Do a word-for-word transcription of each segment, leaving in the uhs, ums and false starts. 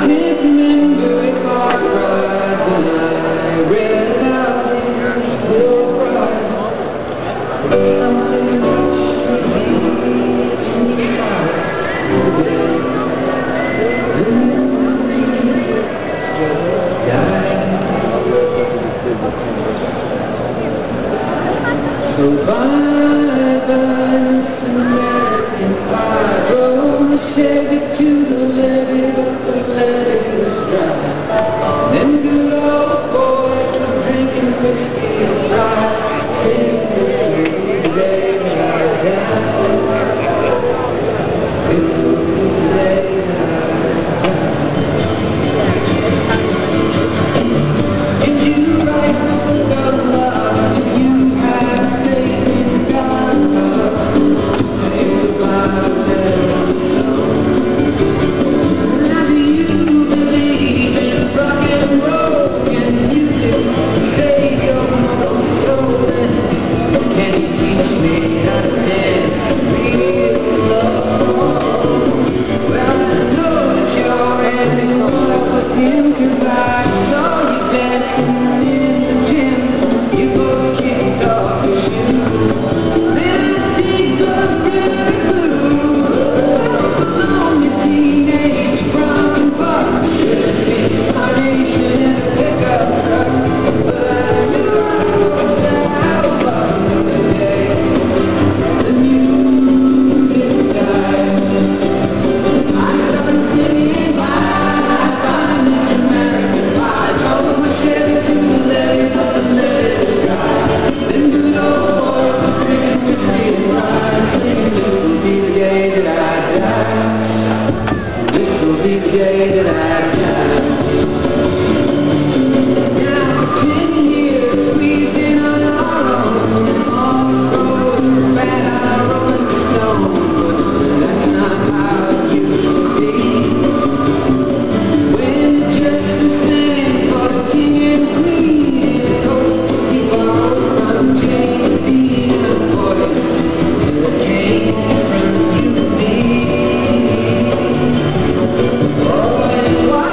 can't remember if I cried when I read about him still crying. Something should be too far today. So bye bye, Mister American Pie. Roll the Chevy to the levee, but the levee was dry. Them good old boys were drinking whiskey and rye. This will be the day that I die. This will be the day that I die. Did you write the book of love? Did you have faith in God? It was my letter. Now do you believe in rock and roll? Can you save your soul? Can you teach me how to dance real love? Well, I know that you're having fun with him, 'cause I saw you dancing in the gym. You both kicked off your shoes. Then I see good river blue on your teenage brown buck. Should have been carnation in a pickup truck, but I knew that I was the day the music died. I started singing bye bye, Mister American Pie. Drove my Chevy to the levee, but the levee was dry. Them good old boys were drinking whiskey and rye, singing, this will be the day that I die. This will be the day that I die. Now ten years squeezed in on our own, all the roads were bad, our rolling stone. That's not how it used to be. When just the same for the king and queen, and hope he borrowed from James Dean, a voice that came from you and me. Oh, and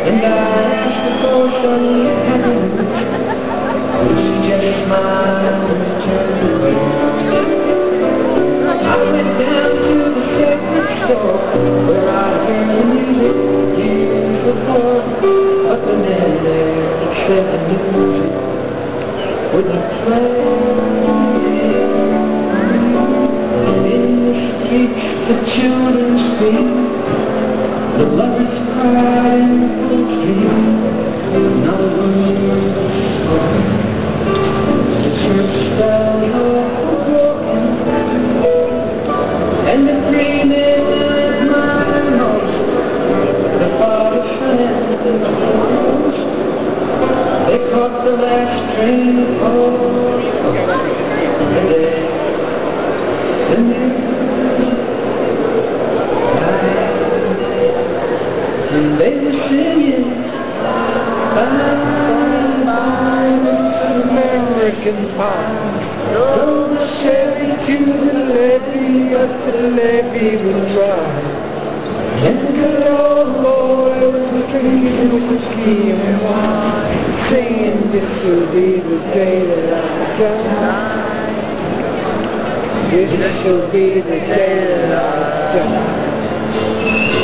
And I asked the portion of heaven, would she just smile and turn away? I went down to the sacred store where I heard the music years before, but the man there said the music wouldn't play. And in the streets the children speak, the lovers cry in the street, not a word spoken. The church bells are broken, and the three men I admire most, the father, friend, and the most, they caught the last train home, and they, and they and they were singing bye, bye, bye, American Pie. Drove the Chevy to the levee, up to the levee was dry. And the good old boy was drinking whiskey and wine, saying this will be the day that I die. This will be the day that I die.